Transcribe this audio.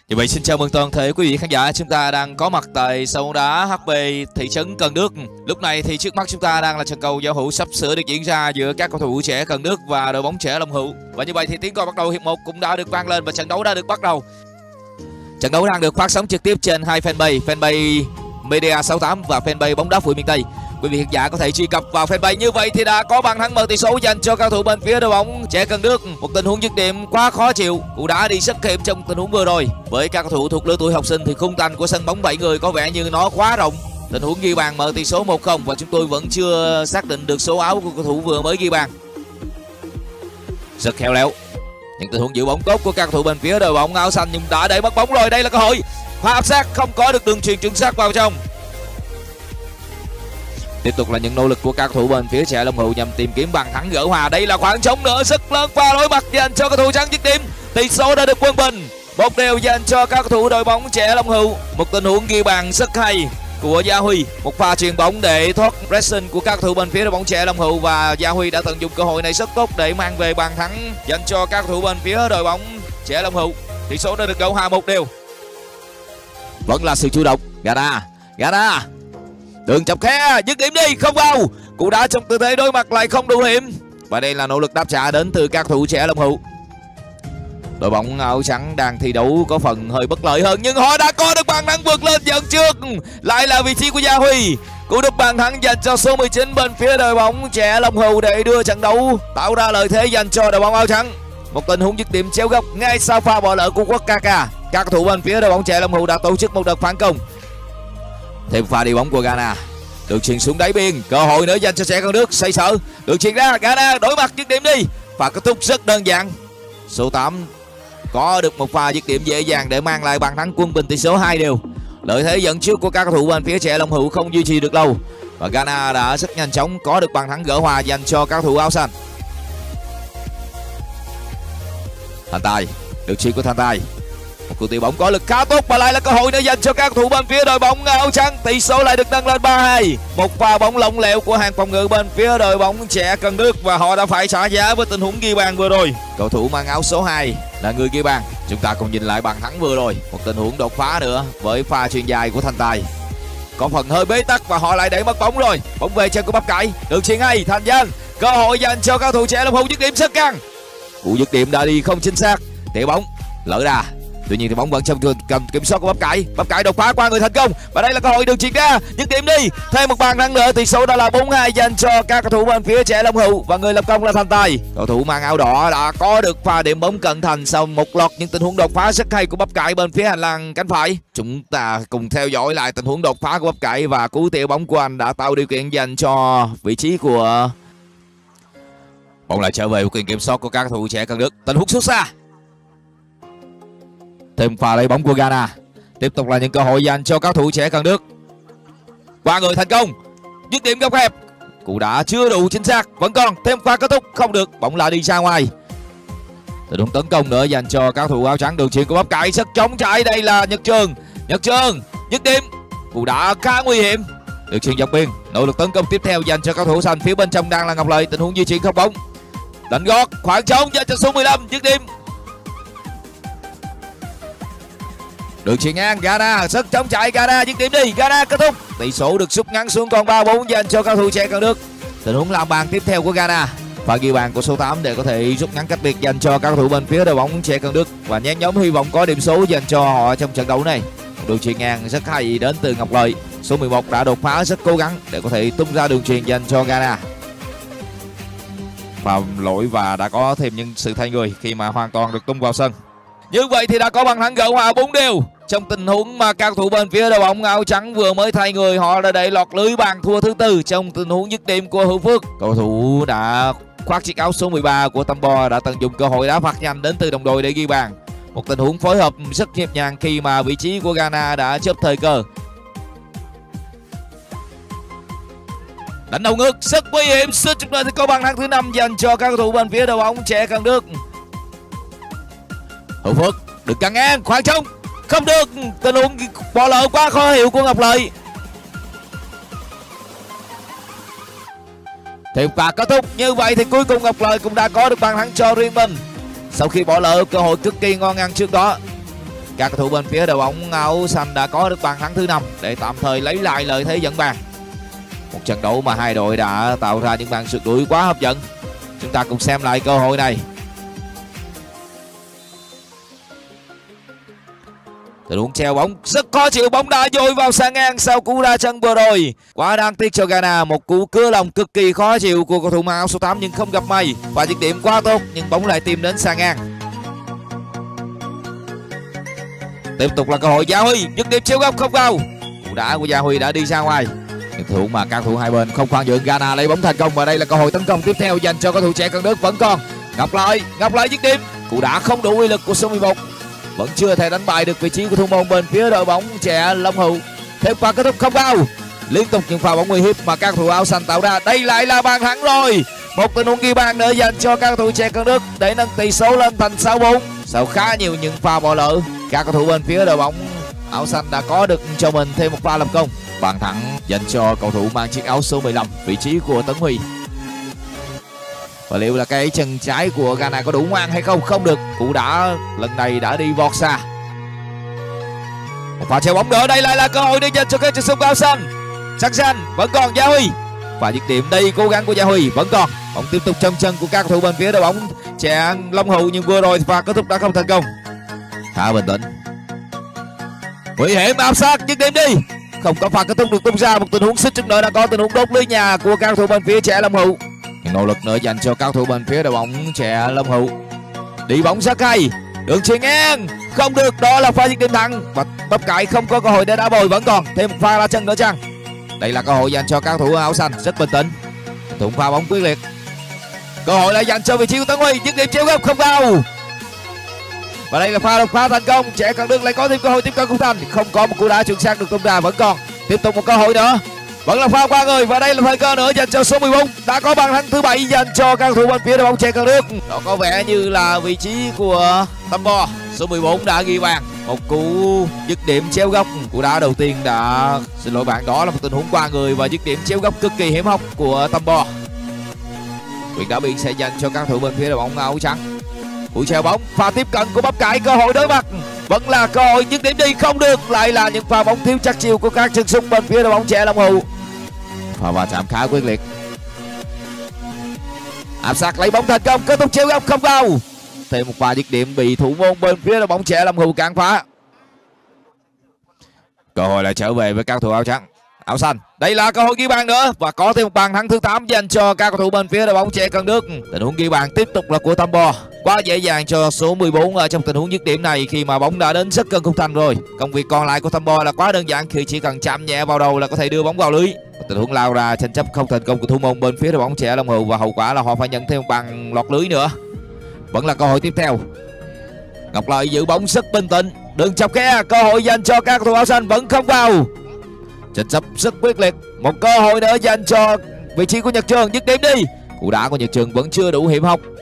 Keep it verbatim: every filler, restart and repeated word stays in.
Như vậy xin chào mừng toàn thể quý vị khán giả, chúng ta đang có mặt tại sân bóng đá hát pê thị trấn Cần Đước. Lúc này thì trước mắt chúng ta đang là trận cầu giao hữu sắp sửa được diễn ra giữa các cầu thủ trẻ Cần Đước và đội bóng trẻ Long Hữu. Và như vậy thì tiếng còi bắt đầu hiệp một cũng đã được vang lên và trận đấu đã được bắt đầu. Trận đấu đang được phát sóng trực tiếp trên hai fanpage, fanpage Media sáu tám và fanpage bóng đá Phủi miền Tây. Quý vị khán giả có thể truy cập vào fanpage. Như vậy thì đã có bàn thắng mở tỷ số dành cho cao thủ bên phía đội bóng trẻ Cần Đước. Một tình huống dứt điểm quá khó chịu, cũng đã đi rất hiểm trong tình huống vừa rồi. Với các cầu thủ thuộc lứa tuổi học sinh thì khung thành của sân bóng bảy người có vẻ như nó quá rộng. Tình huống ghi bàn mở tỷ số một không và chúng tôi vẫn chưa xác định được số áo của cầu thủ vừa mới ghi bàn. Rất khéo léo những tình huống giữ bóng tốt của các cầu thủ bên phía đội bóng áo xanh, nhưng đã đẩy mất bóng rồi. Đây là cơ hội pha áp sát, không có được đường chuyền chuẩn xác vào trong. Tiếp tục là những nỗ lực của các cầu thủ bên phía trẻ Long Hữu nhằm tìm kiếm bàn thắng gỡ hòa. Đây là khoảng trống nữa rất lớn và đối mặt dành cho cầu thủ trắng dứt điểm. Tỷ số đã được quân bình, một đều dành cho các cầu thủ đội bóng trẻ Long Hữu. Một tình huống ghi bàn rất hay của Gia Huy, một pha chuyền bóng để thoát pressing của các cầu thủ bên phía đội bóng trẻ Long Hữu và Gia Huy đã tận dụng cơ hội này rất tốt để mang về bàn thắng dành cho các cầu thủ bên phía đội bóng trẻ Long Hữu. Tỷ số đã được gỡ hòa một đều. Vẫn là sự chủ động. Gana, Gana đường chọc khe, dứt điểm đi, không vào. Cú đá trong tư thế đối mặt lại không đủ hiểm. Và đây là nỗ lực đáp trả đến từ các thủ trẻ Long Hữu. Đội bóng áo trắng đang thi đấu có phần hơi bất lợi hơn, nhưng họ đã có được bàn thắng vượt lên dẫn trước. Lại là vị trí của Gia Huy. Cú đúp bàn thắng dành cho số mười chín bên phía đội bóng trẻ Long Hữu để đưa trận đấu tạo ra lợi thế dành cho đội bóng áo trắng. Một tình huống dứt điểm chéo góc ngay sau pha bỏ lỡ của Quốc Kaka. Các cầu thủ bên phía đội bóng trẻ Long Hữu đã tổ chức một đợt phản công. Thêm pha đi bóng của Ghana, được chuyền xuống đáy biên, cơ hội nữa dành cho trẻ Cần Đước. Xoay sở, được chuyền ra, Ghana đối mặt dứt điểm đi. Và kết thúc rất đơn giản. Số tám có được một pha dứt điểm dễ dàng để mang lại bàn thắng quân bình tỷ số hai đều. Lợi thế dẫn trước của các cầu thủ bên phía trẻ Long Hữu không duy trì được lâu và Ghana đã rất nhanh chóng có được bàn thắng gỡ hòa dành cho các cầu thủ áo xanh. Thành Tài, được chuyền của Thành Tài. Một cú tỉ bóng có lực khá tốt và lại là cơ hội nữa dành cho các cầu thủ bên phía đội bóng áo trắng. Tỷ số lại được nâng lên ba hai. Một pha bóng lỏng lẻo của hàng phòng ngự bên phía đội bóng trẻ Cần Đước và họ đã phải trả giá với tình huống ghi bàn vừa rồi. Cầu thủ mang áo số hai là người ghi bàn. Chúng ta cùng nhìn lại bàn thắng vừa rồi. Một tình huống đột phá nữa với pha chuyền dài của Thành Tài. Có phần hơi bế tắc và họ lại đẩy mất bóng rồi. Bóng về chân của Bắp Cải. Được chuyền hay, Thành Danh. Cơ hội dành cho các cầu thủ trẻ Long Hữu, dứt điểm rất căng. Cú dứt điểm đã đi không chính xác. Để bóng lỡ ra. Tuy nhiên thì bóng vẫn trong cầm kiểm soát của Bắp Cải. Bắp Cải đột phá qua người thành công và đây là cơ hội được chuyền ra, dứt điểm đi. Thêm một bàn thắng nữa, tỷ số đã là bốn hai dành cho các cầu thủ bên phía trẻ Long Hữu và người lập công là Thành Tài. Cầu thủ mang áo đỏ đã có được pha điểm bóng cận thành sau một loạt những tình huống đột phá rất hay của Bắp Cải bên phía hành lang cánh phải. Chúng ta cùng theo dõi lại tình huống đột phá của Bắp Cải và cú tỉa bóng của anh đã tạo điều kiện dành cho vị trí của bóng lại trở về quyền kiểm soát của các cầu thủ trẻ Cần Đước. Tình huống xuất xa. Thêm pha lấy bóng của Ghana. Tiếp tục là những cơ hội dành cho các thủ trẻ Cần Đước. Qua người thành công, dứt điểm góc hẹp. Cú đá chưa đủ chính xác, vẫn còn thêm pha kết thúc không được, bóng lại đi ra ngoài. Tình huống tấn công nữa dành cho các thủ áo trắng, đường chuyền của Bắp Cải rất chống chạy. Đây là Nhật Trường. Nhật Trường dứt điểm. Cú đá khá nguy hiểm. Được chuyền dọc biên. Nỗ lực tấn công tiếp theo dành cho các thủ xanh, phía bên trong đang là Ngọc Lợi. Tình huống di chuyển không bóng. Đánh gót, khoảng trống dành cho số mười lăm, dứt điểm. Được chuyền ngang, Ghana rất chống chạy, Ghana dứt điểm đi, Ghana kết thúc. Tỷ số được rút ngắn xuống còn ba bốn dành cho các cầu thủ trẻ Cần Đước. Tình huống làm bàn tiếp theo của Ghana. Và ghi bàn của số tám để có thể rút ngắn cách biệt dành cho các cầu thủ bên phía đội bóng trẻ Cần Đước và nhen nhóm hy vọng có điểm số dành cho họ trong trận đấu này. Đường chuyền ngang rất hay đến từ Ngọc Lợi. Số mười một đã đột phá rất cố gắng để có thể tung ra đường chuyền dành cho Ghana. Phạm lỗi và đã có thêm những sự thay người khi mà hoàn toàn được tung vào sân. Như vậy thì đã có bàn thắng gỡ hòa bốn đều. Trong tình huống mà các cầu thủ bên phía đội bóng áo trắng vừa mới thay người, họ đã đẩy lọt lưới bàn thua thứ tư trong tình huống dứt điểm của Hữu Phước. Cầu thủ đã khoác chiếc áo số mười ba của Tâm Bo đã tận dụng cơ hội đá phạt nhanh đến từ đồng đội để ghi bàn. Một tình huống phối hợp rất nhịp nhàng khi mà vị trí của Ghana đã chớp thời cơ. Đánh đầu ngược rất nguy hiểm, suýt chút nữa thì có bàn thắng thứ năm dành cho các cầu thủ bên phía đội bóng trẻ Cần Đước. Hữu Phước được căng ngang, khoảng trống không được, tình huống bỏ lỡ quá khó hiểu của Ngọc Lợi. Thêm pha kết thúc, như vậy thì cuối cùng Ngọc Lợi cũng đã có được bàn thắng cho riêng mình sau khi bỏ lỡ cơ hội cực kỳ ngon ăn trước đó. Các cầu thủ bên phía đội bóng áo xanh đã có được bàn thắng thứ năm để tạm thời lấy lại lợi thế dẫn bàn. Một trận đấu mà hai đội đã tạo ra những màn sượt đuổi quá hấp dẫn. Chúng ta cùng xem lại cơ hội này. Tình huống treo bóng rất khó chịu, bóng đã dội vào xa ngang sau cú đá chân vừa rồi. Quá đáng tiếc cho Ghana, một cú cứa lòng cực kỳ khó chịu của cầu thủ mang áo số tám nhưng không gặp may và dứt điểm quá tốt nhưng bóng lại tìm đến xa ngang. Tiếp tục là cơ hội Gia Huy, dứt điểm chiếu góc không vào. Cú đá của Gia Huy đã đi ra ngoài. Những thủ mà các thủ hai bên không khoan nhượng, Ghana lấy bóng thành công và đây là cơ hội tấn công tiếp theo dành cho cầu thủ trẻ Cần Đức vẫn còn. Ngọc Lợi, Ngọc Lợi dứt điểm. Cú đá không đủ uy lực của số mười một. Vẫn chưa thể đánh bại được vị trí của thủ môn bên phía đội bóng trẻ Long Hữu. Thêm pha kết thúc không vào. Liên tục những pha bóng nguy hiểm mà các thủ áo xanh tạo ra. Đây lại là bàn thắng rồi. Một tình huống ghi bàn nữa dành cho các thủ trẻ Cần Đức để nâng tỷ số lên thành sáu bốn. Sau khá nhiều những pha bỏ lỡ, các cầu thủ bên phía đội bóng áo xanh đã có được cho mình thêm một pha lập công. Bàn thắng dành cho cầu thủ mang chiếc áo số mười lăm, vị trí của Tấn Huy. Và liệu là cái chân trái của Ghana có đủ ngoan hay không? Không được. Cú đá lần này đã đi vọt xa. Một pha treo bóng nữa, đây lại là cơ hội để dành cho các chân sút áo xanh. Sắc xanh vẫn còn Gia Huy. Và dứt điểm đây cố gắng của Gia Huy vẫn còn. Bóng tiếp tục trong chân của các cầu thủ bên phía đội bóng trẻ Long Hữu nhưng vừa rồi pha kết thúc đã không thành công. Khá bình tĩnh. Nguy hiểm áp sát, dứt điểm đi. Không có pha kết thúc được tung ra. Một tình huống xích trước nữa đã có tình huống đốt lưới nhà của các cầu thủ bên phía trẻ Long Hữu. Nỗ lực nữa dành cho các cầu thủ bên phía đội bóng trẻ Long Hữu. Đi bóng rất hay, đường chuyền ngang không được, đó là pha dứt điểm thẳng và bắp cải không có cơ hội để đá bồi vẫn còn. Thêm một pha ra chân nữa chăng? Đây là cơ hội dành cho các cầu thủ áo xanh, rất bình tĩnh. Thủng pha bóng quyết liệt. Cơ hội lại dành cho vị trí của Tấn Huy, dứt điểm chiếu góc không vào. Và đây là pha đột phá thành công, trẻ Cần Đức lại có thêm cơ hội tiếp cận khung thành, không có một cú đá chuẩn xác được tung ra vẫn còn. Tiếp tục một cơ hội nữa. Vẫn là pha qua người và đây là thời cơ nữa dành cho số mười bốn. Đã có bàn thắng thứ bảy dành cho các cầu thủ bên phía đội bóng trẻ Cần Đức. Đó có vẻ như là vị trí của Tâm Bò. Số mười bốn đã ghi bàn. Một cú dứt điểm chéo góc. Cú đá đầu tiên đã xin lỗi bạn, đó là một tình huống qua người và dứt điểm chéo góc cực kỳ hiểm hóc của Tâm Bò. Quyền đá biên sẽ dành cho các cầu thủ bên phía đội bóng áo trắng. Cú treo bóng, pha tiếp cận của bắp cải, cơ hội đối mặt. Vẫn là cơ hội dứt điểm đi không được, lại là những pha bóng thiếu chắc chiêu của các chân sút bên phía đội bóng trẻ Long Hữu. Pha va chạm khá quyết liệt. Áp sát lấy bóng thành công, kết thúc chéo góc không vào. Thêm một pha dứt điểm bị thủ môn bên phía đội bóng trẻ Long Hữu cản phá. Cơ hội lại trở về với các cầu thủ áo trắng, áo xanh. Đây là cơ hội ghi bàn nữa và có thêm một bàn thắng thứ tám dành cho các cầu thủ bên phía đội bóng trẻ Cần Đức. Tình huống ghi bàn tiếp tục là của Tâm Bò. Quá dễ dàng cho số mười bốn ở trong tình huống dứt điểm này khi mà bóng đã đến rất gần khung thành rồi. Công việc còn lại của Tâm Bò là quá đơn giản khi chỉ cần chạm nhẹ vào đầu là có thể đưa bóng vào lưới. Tình huống lao ra tranh chấp không thành công của thủ môn bên phía đội bóng trẻ Long Hữu và hậu quả là họ phải nhận thêm một bàn lọt lưới nữa. Vẫn là cơ hội tiếp theo. Ngọc Lợi giữ bóng rất bình tĩnh, đừng chọc khe, cơ hội dành cho các cầu thủ áo xanh vẫn không vào. Tranh chấp rất quyết liệt. Một cơ hội nữa dành cho vị trí của Nhật Trường, dứt điểm đi. Cú đá của Nhật Trường vẫn chưa đủ hiểm hóc